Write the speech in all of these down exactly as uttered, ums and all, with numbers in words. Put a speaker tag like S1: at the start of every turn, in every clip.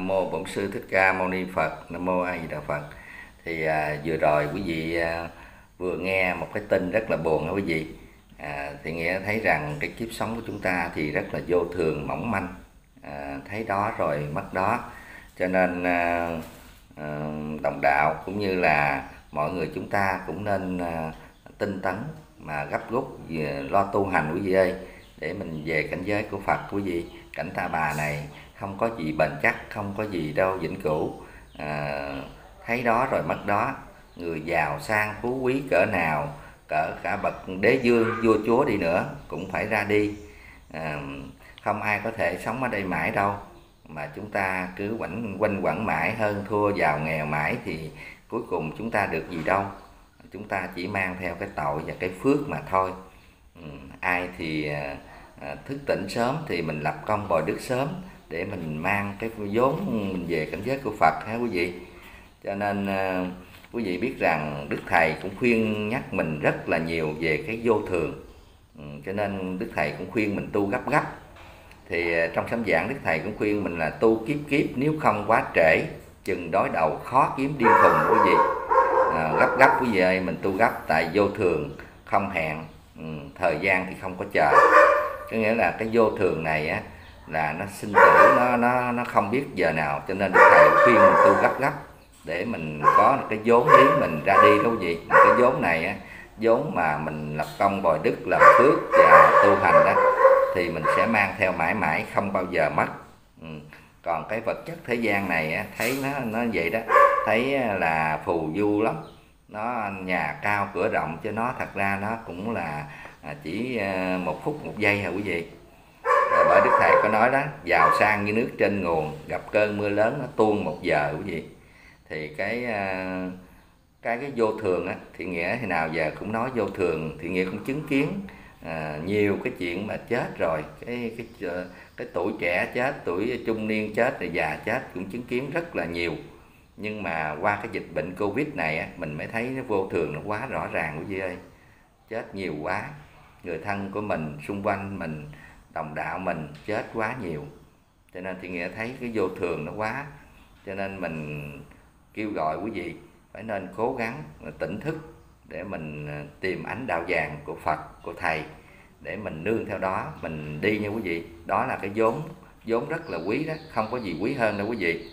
S1: mô Bổn Sư Thích Ca Mâu Ni Phật. Nam mô A Di Đà Phật. Thì à, vừa rồi quý vị à, vừa nghe một cái tin rất là buồn đó quý vị. À, thì nghĩa thấy rằng cái kiếp sống của chúng ta thì rất là vô thường, mỏng manh, à, thấy đó rồi mất đó. Cho nên à, à, đồng đạo cũng như là mọi người chúng ta cũng nên à, tinh tấn mà gấp rút lo tu hành quý vị ơi, để mình về cảnh giới của Phật quý vị. Cảnh Ta Bà này không có gì bền chắc, không có gì đâu vĩnh cửu, à, thấy đó rồi mất đó. Người giàu sang phú quý cỡ nào, cỡ cả bậc đế vương vua chúa đi nữa cũng phải ra đi, à, không ai có thể sống ở đây mãi đâu. Mà chúng ta cứ quanh quanh quẩn mãi, hơn thua giàu nghèo mãi thì cuối cùng chúng ta được gì đâu. Chúng ta chỉ mang theo cái tội và cái phước mà thôi. Ừ, ai thì à, thức tỉnh sớm thì mình lập công bồi đức sớm, để mình mang cái vốn mình về cảnh giới của Phật ha quý vị. Cho nên à, quý vị biết rằng Đức Thầy cũng khuyên nhắc mình rất là nhiều về cái vô thường. Ừ, cho nên Đức Thầy cũng khuyên mình tu gấp gấp. Thì à, trong sấm giảng Đức Thầy cũng khuyên mình là tu kiếp kiếp, nếu không quá trễ, chừng đối đầu khó kiếm điên khùng quý vị. À, gấp gấp quý vị ơi, mình tu gấp, tại vô thường không hẹn, ừ, thời gian thì không có chờ. Có nghĩa là cái vô thường này á là nó sinh tử, nó nó nó không biết giờ nào. Cho nên Đức Thầy khuyên mình tu gấp gấp để mình có cái vốn liếng mình ra đi đâu gì. Cái vốn này á, vốn mà mình lập công bồi đức, làm phước và tu hành đó, thì mình sẽ mang theo mãi mãi, không bao giờ mất. Ừ. Còn cái vật chất thế gian này á, thấy nó nó vậy đó, thấy là phù du lắm, nó nhà cao cửa rộng, cho nó thật ra nó cũng là chỉ một phút một giây hả quý vị. Bởi Đức Thầy có nói đó, giàu sang như nước trên nguồn, gặp cơn mưa lớn nó tuôn một giờ quý vị. Thì cái cái cái vô thường á, thì nghĩa thì nào giờ cũng nói vô thường, thì nghĩa cũng chứng kiến à, nhiều cái chuyện mà chết rồi, cái cái cái tuổi trẻ chết, tuổi trung niên chết, rồi già chết cũng chứng kiến rất là nhiều. Nhưng mà qua cái dịch bệnh Covid này á, mình mới thấy nó vô thường nó quá rõ ràng quý vị ơi. Chết nhiều quá, người thân của mình, xung quanh mình, đồng đạo mình chết quá nhiều. Cho nên thì nghĩa thấy cái vô thường nó quá. Cho nên mình kêu gọi quý vị phải nên cố gắng tỉnh thức để mình tìm ánh đạo vàng của Phật, của Thầy, để mình nương theo đó mình đi nha quý vị. Đó là cái vốn vốn rất là quý đó, không có gì quý hơn đâu quý vị.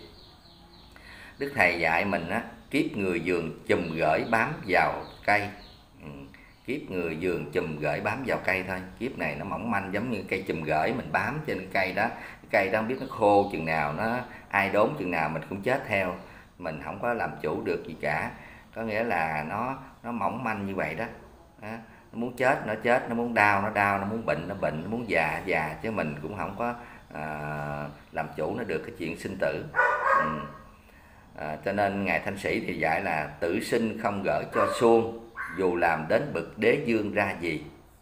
S1: Đức Thầy dạy mình á, kiếp người vườn chùm gửi bám vào cây. Ừ, kiếp người vườn chùm gửi bám vào cây thôi. Kiếp này nó mỏng manh giống như cây chùm gửi, mình bám trên cái cây đó. Cái cây đó không biết nó khô chừng nào, nó ai đốn chừng nào mình cũng chết theo. Mình không có làm chủ được gì cả. Có nghĩa là nó nó mỏng manh như vậy đó. đó. Nó muốn chết nó chết, nó muốn đau nó đau, nó muốn bệnh nó bệnh, nó muốn già già, chứ mình cũng không có à, làm chủ nó được cái chuyện sinh tử. Ừ. À, cho nên Ngài Thanh Sĩ thì dạy là tử sinh không gỡ cho suông, dù làm đến bậc đế vương ra gì.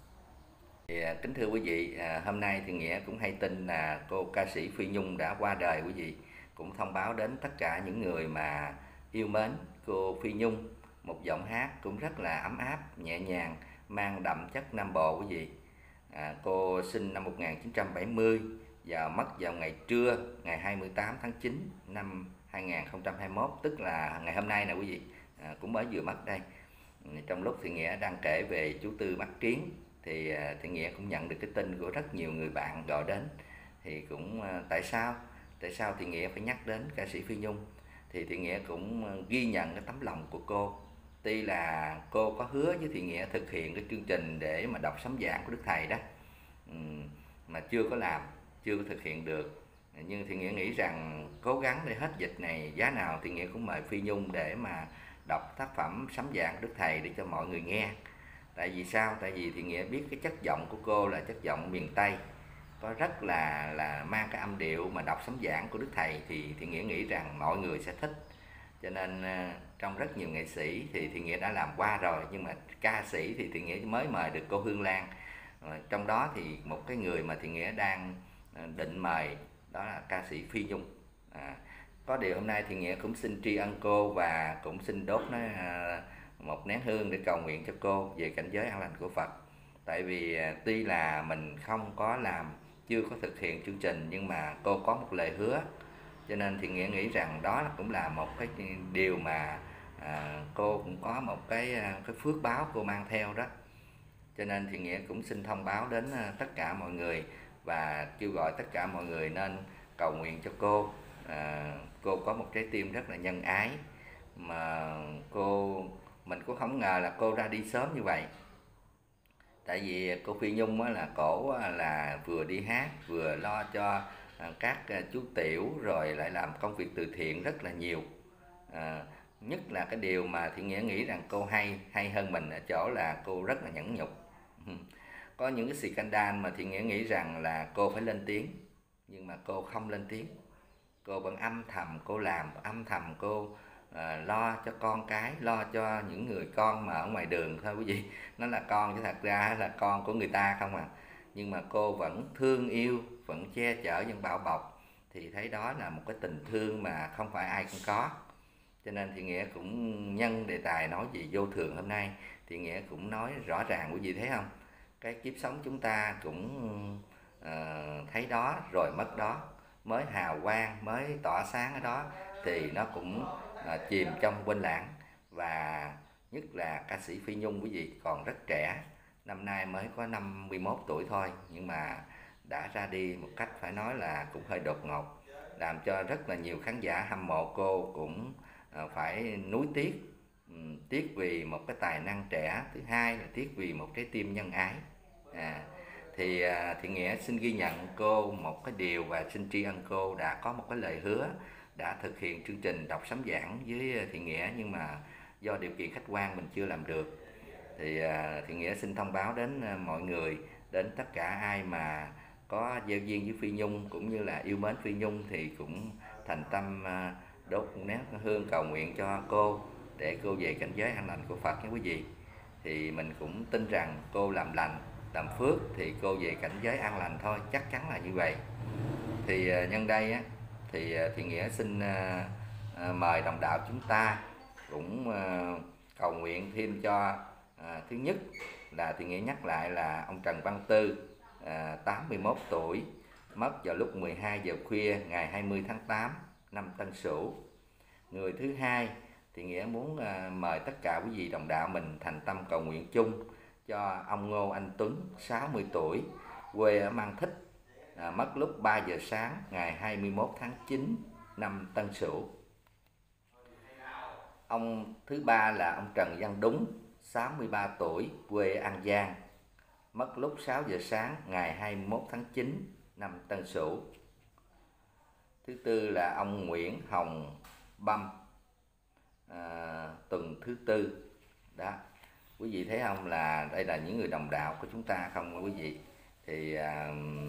S1: Thì, à, kính thưa quý vị, à, hôm nay thì nghĩa cũng hay tin là cô ca sĩ Phi Nhung đã qua đời quý vị. Cũng thông báo đến tất cả những người mà yêu mến cô Phi Nhung, một giọng hát cũng rất là ấm áp, nhẹ nhàng, mang đậm chất Nam Bộ quý vị. À, cô sinh năm một nghìn chín trăm bảy mươi và mất vào ngày trưa ngày hai mươi tám tháng chín năm hai nghìn không trăm hai mươi mốt, tức là ngày hôm nay nè quý vị, à, cũng mới vừa mất đây. Trong lúc thì nghĩa đang kể về chú Tư mắc kiến, thì à, thì nghĩa cũng nhận được cái tin của rất nhiều người bạn gọi đến. Thì cũng à, tại sao tại sao thì nghĩa phải nhắc đến ca sĩ Phi Nhung. Thì thì nghĩa cũng ghi nhận cái tấm lòng của cô. Tuy là cô có hứa với Thị Nghĩa thực hiện cái chương trình để mà đọc sấm giảng của Đức Thầy đó, mà chưa có làm, chưa có thực hiện được. Nhưng Thị Nghĩa nghĩ rằng cố gắng để hết dịch này, giá nào Thị Nghĩa cũng mời Phi Nhung để mà đọc tác phẩm sấm giảng của Đức Thầy để cho mọi người nghe. Tại vì sao? Tại vì Thị Nghĩa biết cái chất giọng của cô là chất giọng miền Tây, có rất là là mang cái âm điệu mà đọc sấm giảng của Đức Thầy, thì Thị Nghĩa nghĩ rằng mọi người sẽ thích. Cho nên trong rất nhiều nghệ sĩ thì Thị Nghĩa đã làm qua rồi, nhưng mà ca sĩ thì Thị Nghĩa mới mời được cô Hương Lan. Trong đó thì một cái người mà Thị Nghĩa đang định mời đó là ca sĩ Phi Nhung. À, có điều hôm nay Thị Nghĩa cũng xin tri ân cô và cũng xin đốt nó một nén hương để cầu nguyện cho cô về cảnh giới an lành của Phật. Tại vì tuy là mình không có làm, chưa có thực hiện chương trình, nhưng mà cô có một lời hứa Cho nên thì Nghĩa nghĩ rằng đó cũng là một cái điều mà à, cô cũng có một cái cái phước báo cô mang theo đó. Cho nên thì Nghĩa cũng xin thông báo đến tất cả mọi người và kêu gọi tất cả mọi người nên cầu nguyện cho cô. À, cô có một trái tim rất là nhân ái, mà cô mình cũng không ngờ là cô ra đi sớm như vậy. Tại vì cô Phi Nhung á, là cổ là vừa đi hát vừa lo cho các chú tiểu, rồi lại làm công việc từ thiện rất là nhiều. À, nhất là cái điều mà Thiện Nghĩa nghĩ rằng cô hay hay hơn mình ở chỗ là cô rất là nhẫn nhục. Có những cái scandal mà Thiện Nghĩa nghĩ rằng là cô phải lên tiếng, nhưng mà cô không lên tiếng. Cô vẫn âm thầm cô làm, âm thầm cô à, lo cho con cái, lo cho những người con mà ở ngoài đường thôi quý vị. Nó là con chứ thật ra là con của người ta không à. Nhưng mà cô vẫn thương yêu, vẫn che chở, vẫn bảo bọc. Thì thấy đó là một cái tình thương mà không phải ai cũng có. Cho nên thì Nghĩa cũng nhân đề tài nói về vô thường hôm nay, thì Nghĩa cũng nói rõ ràng quý vị thấy không? Cái kiếp sống chúng ta cũng uh, thấy đó rồi mất đó, mới hào quang, mới tỏa sáng ở đó thì nó cũng uh, chìm trong quên lãng. Và nhất là ca sĩ Phi Nhung quý vị còn rất trẻ, năm nay mới có năm mươi mốt tuổi thôi, nhưng mà đã ra đi một cách phải nói là cũng hơi đột ngột, làm cho rất là nhiều khán giả hâm mộ cô cũng uh, phải nuối tiếc. Um, tiếc vì một cái tài năng trẻ, thứ hai là tiếc vì một trái tim nhân ái. À, thì à, thì Nghĩa xin ghi nhận cô một cái điều và xin tri ân cô đã có một cái lời hứa đã thực hiện chương trình đọc sấm giảng với Thiện Nghĩa, nhưng mà do điều kiện khách quan mình chưa làm được. Thì à, Thiện Nghĩa xin thông báo đến mọi người, đến tất cả ai mà có gieo duyên với Phi Nhung cũng như là yêu mến Phi Nhung thì cũng thành tâm à, đốt nén hương cầu nguyện cho cô để cô về cảnh giới an lành của Phật nha quý vị. Thì mình cũng tin rằng cô làm lành làm phước thì cô về cảnh giới an lành thôi, chắc chắn là như vậy. Thì nhân đây á, thì Thiện Nghĩa xin mời đồng đạo chúng ta cũng cầu nguyện thêm cho. À, thứ nhất là Thiện Nghĩa nhắc lại là ông Trần Văn Tư, à, tám mươi mốt tuổi, mất vào lúc mười hai giờ khuya ngày hai mươi tháng tám năm Tân Sửu. Người thứ hai thì Nghĩa muốn à, mời tất cả quý vị đồng đạo mình thành tâm cầu nguyện chung cho ông Ngô Anh Tuấn, sáu mươi tuổi, quê ở Mang Thích, à, mất lúc ba giờ sáng ngày hai mươi mốt tháng chín năm Tân Sửu. Ông thứ ba là ông Trần Văn Đúng, sáu mươi ba tuổi, quê An Giang, mất lúc sáu giờ sáng ngày hai mươi mốt tháng chín năm Tân Sửu. Thứ tư là ông Nguyễn Hồng Băm, à, tuần thứ tư. Đó, quý vị thấy không, là đây là những người đồng đạo của chúng ta không quý vị. Thì à,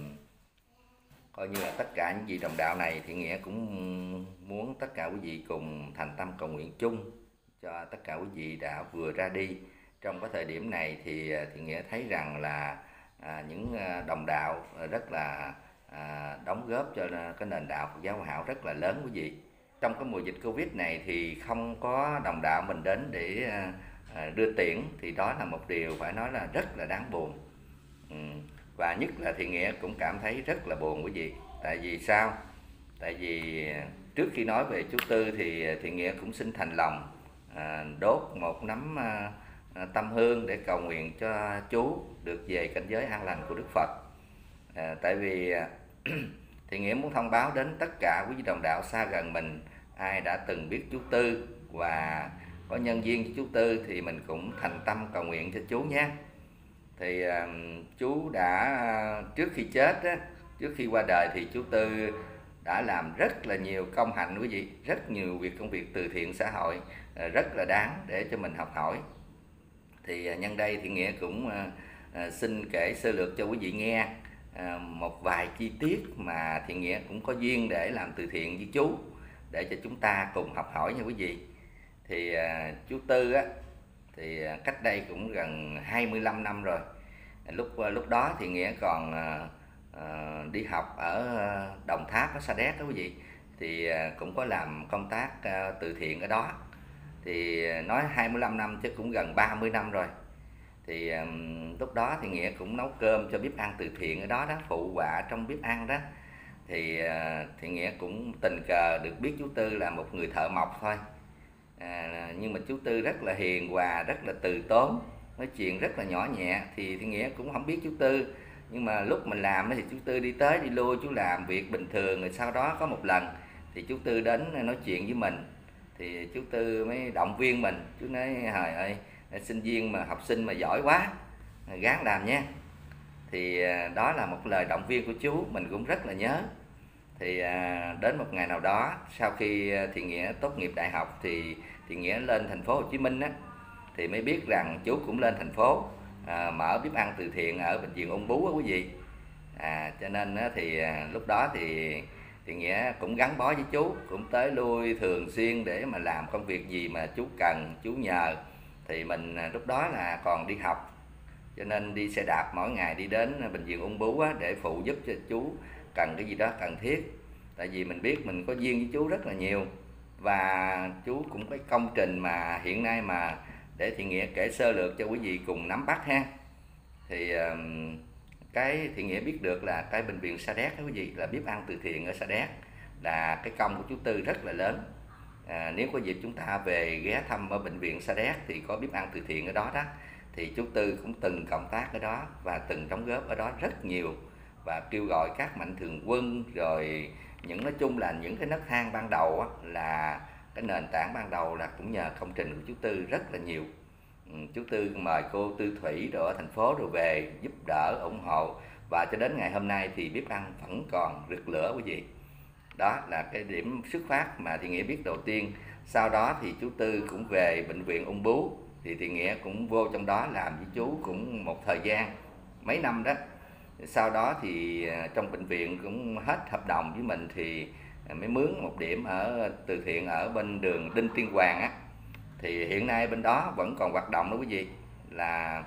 S1: coi như là tất cả những vị đồng đạo này thì Nghĩa cũng muốn tất cả quý vị cùng thành tâm cầu nguyện chung cho tất cả quý vị đã vừa ra đi. Trong cái thời điểm này thì thì Nghĩa thấy rằng là à, những đồng đạo rất là à, đóng góp cho cái nền đạo Phật giáo Hòa Hảo rất là lớn quý vị. Trong cái mùa dịch Covid này thì không có đồng đạo mình đến để à, đưa tiễn, thì đó là một điều phải nói là rất là đáng buồn. Ừ. Và nhất là Thiện Nghĩa cũng cảm thấy rất là buồn quý vị. Tại vì sao? Tại vì trước khi nói về chú Tư thì Thiện Nghĩa cũng xin thành lòng à, đốt một nắm à, tâm hương để cầu nguyện cho chú được về cảnh giới an lành của Đức Phật. À, tại vì Thiện Nghĩa muốn thông báo đến tất cả quý vị đồng đạo xa gần mình, ai đã từng biết chú Tư và có nhân duyên với chú Tư thì mình cũng thành tâm cầu nguyện cho chú nhé. Thì uh, chú đã trước khi chết á, trước khi qua đời thì chú Tư đã làm rất là nhiều công hạnh quý vị, rất nhiều việc công việc từ thiện xã hội uh, rất là đáng để cho mình học hỏi. Thì uh, nhân đây thì Nghĩa cũng uh, uh, xin kể sơ lược cho quý vị nghe uh, một vài chi tiết mà Thiện Nghĩa cũng có duyên để làm từ thiện với chú, để cho chúng ta cùng học hỏi nha quý vị. Thì uh, chú Tư á, thì cách đây cũng gần hai mươi lăm năm rồi. Lúc lúc đó thì Nghĩa còn uh, đi học ở Đồng Tháp, ở Sa Đéc đó quý vị. Thì uh, cũng có làm công tác uh, từ thiện ở đó. Thì nói hai mươi lăm năm chứ cũng gần ba mươi năm rồi. Thì um, lúc đó thì Nghĩa cũng nấu cơm cho bếp ăn từ thiện ở đó đó, phụ họa trong bếp ăn đó. Thì à, Thiện Nghĩa cũng tình cờ được biết chú Tư là một người thợ mộc thôi. À, nhưng mà chú Tư rất là hiền hòa, rất là từ tốn, nói chuyện rất là nhỏ nhẹ. Thì Thiện Nghĩa cũng không biết chú Tư, nhưng mà lúc mình làm thì chú Tư đi tới đi lui, chú làm việc bình thường. Rồi sau đó có một lần thì chú Tư đến nói chuyện với mình, thì chú Tư mới động viên mình. Chú nói trời ơi, sinh viên mà học sinh mà giỏi quá, gắng làm nha. Thì đó là một lời động viên của chú, mình cũng rất là nhớ. Thì đến một ngày nào đó, sau khi Thiện Nghĩa tốt nghiệp đại học thì Thiện Nghĩa lên thành phố Hồ Chí Minh á, thì mới biết rằng chú cũng lên thành phố à, mở bếp ăn từ thiện ở bệnh viện Ung Bướu á quý vị. À, cho nên á, thì lúc đó thì Thiện Nghĩa cũng gắn bó với chú, cũng tới lui thường xuyên để mà làm công việc gì mà chú cần, chú nhờ. Thì mình lúc đó là còn đi học, cho nên đi xe đạp mỗi ngày đi đến bệnh viện Ung Bướu á, để phụ giúp cho chú cần cái gì đó cần thiết. Tại vì mình biết mình có duyên với chú rất là nhiều, và chú cũng có công trình mà hiện nay mà để Thiện Nghĩa kể sơ lược cho quý vị cùng nắm bắt ha. Thì cái Thiện Nghĩa biết được là cái bệnh viện Sa Đéc đó quý vị, là bếp ăn từ thiện ở Sa Đéc, là cái công của chú Tư rất là lớn. À, nếu có dịp chúng ta về ghé thăm ở bệnh viện Sa Đéc thì có bếp ăn từ thiện ở đó đó, thì chú Tư cũng từng cộng tác ở đó và từng đóng góp ở đó rất nhiều, và kêu gọi các mạnh thường quân, rồi những nói chung là những cái nấc thang ban đầu á, là cái nền tảng ban đầu là cũng nhờ công trình của chú Tư rất là nhiều. Ừ, chú Tư mời cô Tư Thủy rồi ở thành phố rồi về giúp đỡ ủng hộ, và cho đến ngày hôm nay thì bếp ăn vẫn còn rực lửa quý vị. Đó là cái điểm xuất phát mà Thiện Nghĩa biết đầu tiên. Sau đó thì chú Tư cũng về bệnh viện Ung Bướu, thì Thiện Nghĩa cũng vô trong đó làm với chú cũng một thời gian mấy năm đó. Sau đó thì trong bệnh viện cũng hết hợp đồng với mình thì mới mướn một điểm ở từ thiện ở bên đường Đinh Tiên Hoàng á. Thì hiện nay bên đó vẫn còn hoạt động đó quý vị, là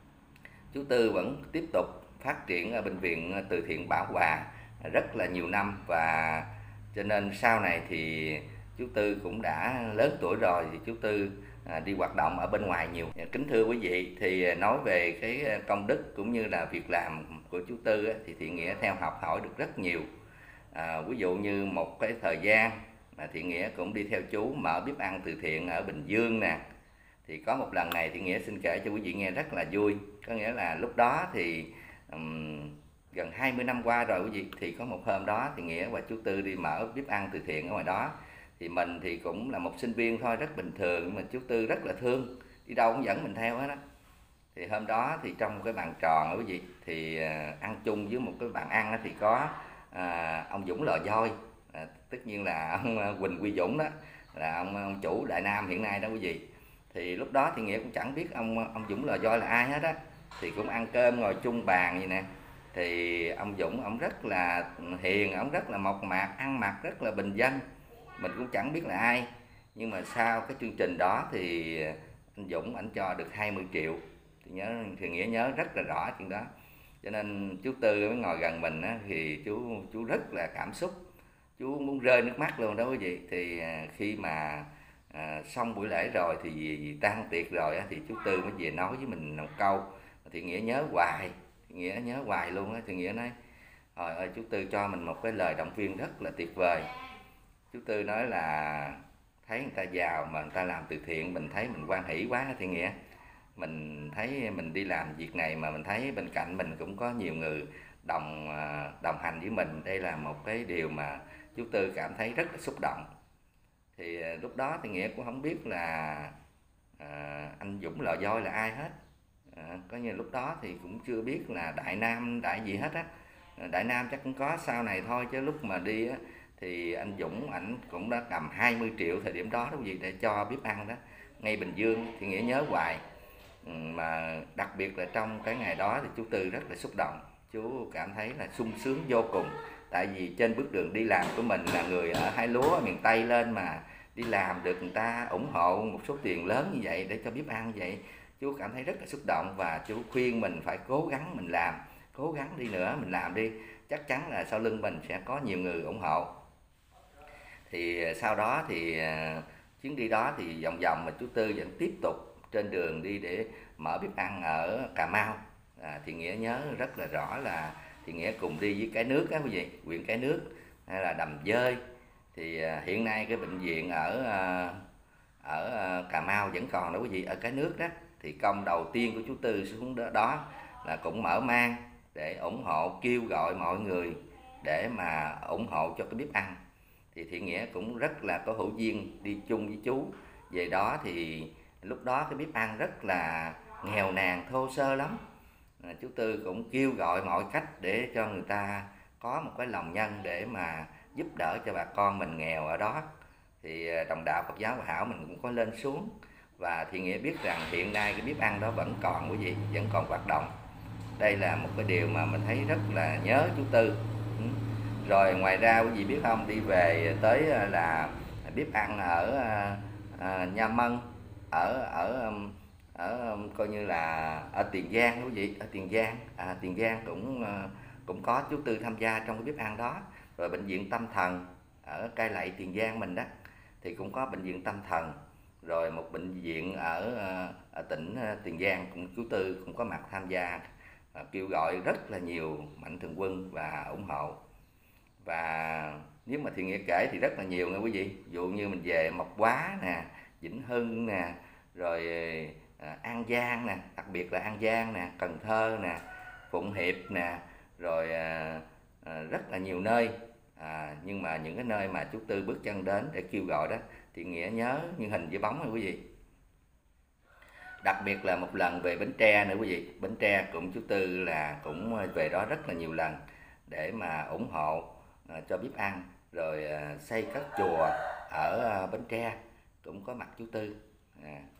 S1: chú Tư vẫn tiếp tục phát triển ở bệnh viện từ thiện Bảo Hòa rất là nhiều năm. Và cho nên sau này thì chú Tư cũng đã lớn tuổi rồi, thì chú Tư à, đi hoạt động ở bên ngoài nhiều. Kính thưa quý vị, thì nói về cái công đức cũng như là việc làm của chú Tư á, thì Thiện Nghĩa theo học hỏi được rất nhiều. À, ví dụ như một cái thời gian mà Thiện Nghĩa cũng đi theo chú mở bếp ăn từ thiện ở Bình Dương nè. Thì có một lần này Thiện Nghĩa xin kể cho quý vị nghe rất là vui. Có nghĩa là lúc đó thì um, gần hai mươi năm qua rồi quý vị, thì có một hôm đó thì Nghĩa và chú Tư đi mở bếp ăn từ thiện ở ngoài đó. Thì mình thì cũng là một sinh viên thôi, rất bình thường, nhưng mà chú Tư rất là thương, đi đâu cũng dẫn mình theo hết á. Thì hôm đó thì trong cái bàn tròn quý vị, thì uh, ăn chung với một cái bàn ăn đó, thì có uh, ông Dũng Lò Voi, uh, tất nhiên là ông uh, Quỳnh Quy Dũng đó, là ông, ông chủ Đại Nam hiện nay đó quý vị. Thì lúc đó thì Nghĩa cũng chẳng biết ông ông Dũng Lò Voi là ai hết á, thì cũng ăn cơm ngồi chung bàn vậy nè. Thì ông Dũng ông rất là hiền, ông rất là mộc mạc, ăn mặc rất là bình dân, mình cũng chẳng biết là ai. Nhưng mà sau cái chương trình đó thì anh Dũng ảnh cho được hai mươi triệu, thì nhớ thì Nghĩa nhớ rất là rõ chuyện đó. Cho nên chú Tư mới ngồi gần mình á, thì chú chú rất là cảm xúc, chú muốn rơi nước mắt luôn đó quý vị. Thì khi mà à, xong buổi lễ rồi thì vì tan tiệc rồi á, thì chú Tư mới về nói với mình một câu thì Nghĩa nhớ hoài, Nghĩa nhớ hoài luôn á. Thì Nghĩa nói trời ơi, chú Tư cho mình một cái lời động viên rất là tuyệt vời. Chú Tư nói là thấy người ta giàu mà người ta làm từ thiện, mình thấy mình hoan hỷ quá. Thì Nghĩa mình thấy mình đi làm việc này mà mình thấy bên cạnh mình cũng có nhiều người đồng đồng hành với mình, đây là một cái điều mà chú Tư cảm thấy rất là xúc động. Thì lúc đó thì Nghĩa cũng không biết là à, anh Dũng Lò Voi là ai hết. À, có như lúc đó thì cũng chưa biết là Đại Nam đại gì hết á. Đại Nam chắc cũng có sau này thôi, chứ lúc mà đi á thì anh Dũng ảnh cũng đã cầm hai mươi triệu thời điểm đó đó gì để cho bếp ăn đó ngay Bình Dương. Thì Nghĩa nhớ hoài. Ừ, mà đặc biệt là trong cái ngày đó thì chú Tư rất là xúc động, chú cảm thấy là sung sướng vô cùng. Tại vì trên bước đường đi làm của mình là người ở Hai Lúa miền Tây lên mà đi làm được người ta ủng hộ một số tiền lớn như vậy để cho bếp ăn vậy, chú cảm thấy rất là xúc động. Và chú khuyên mình phải cố gắng mình làm, cố gắng đi nữa mình làm đi, chắc chắn là sau lưng mình sẽ có nhiều người ủng hộ. Thì sau đó thì chuyến đi đó thì vòng vòng mà chú Tư vẫn tiếp tục trên đường đi để mở bếp ăn ở Cà Mau. À, thì Nghĩa nhớ rất là rõ là thì Nghĩa cùng đi với Cái Nước á quý vị, huyện Cái Nước hay là Đầm Dơi. Thì à, hiện nay cái bệnh viện ở à, ở à, Cà Mau vẫn còn đó quý vị, ở Cái Nước đó. Thì công đầu tiên của chú Tư xuống đó, đó là cũng mở mang để ủng hộ, kêu gọi mọi người để mà ủng hộ cho cái bếp ăn. Thì Thiện Nghĩa cũng rất là có hữu duyên đi chung với chú về đó. Thì lúc đó cái bếp ăn rất là nghèo nàn, thô sơ lắm. À, chú Tư cũng kêu gọi mọi cách để cho người ta có một cái lòng nhân để mà giúp đỡ cho bà con mình nghèo ở đó. Thì đồng đạo Phật giáo Hòa Hảo mình cũng có lên xuống, và Thiện Nghĩa biết rằng hiện nay cái bếp ăn đó vẫn còn quý vị, vẫn còn hoạt động. Đây là một cái điều mà mình thấy rất là nhớ chú Tư. Rồi ngoài ra quý vị biết không, đi về tới là bếp ăn ở à, Nha Mân, ở ở ở coi như là ở Tiền Giang quý vị, ở Tiền Giang, à, Tiền Giang cũng cũng có chú Tư tham gia trong cái bếp ăn đó. Rồi bệnh viện Tâm Thần ở Cai Lậy Tiền Giang mình đó thì cũng có bệnh viện Tâm Thần. Rồi một bệnh viện ở, ở tỉnh Tiền Giang cũng chú Tư cũng có mặt tham gia, kêu gọi rất là nhiều mạnh thường quân và ủng hộ. Và nếu mà Thiện Nghĩa kể thì rất là nhiều nha quý vị. Ví dụ như mình về Mộc Hóa nè, Vĩnh Hưng nè, rồi à, An Giang nè, đặc biệt là An Giang nè, Cần Thơ nè, Phụng Hiệp nè, rồi à, à, rất là nhiều nơi. À, nhưng mà những cái nơi mà chú Tư bước chân đến để kêu gọi đó, Thiện Nghĩa nhớ như hình với bóng rồi quý vị. Đặc biệt là một lần về Bến Tre nữa quý vị. Bến Tre cũng chú Tư là cũng về đó rất là nhiều lần để mà ủng hộ à, cho bếp ăn. Rồi à, xây các chùa ở à, Bến Tre cũng có mặt chú Tư. À.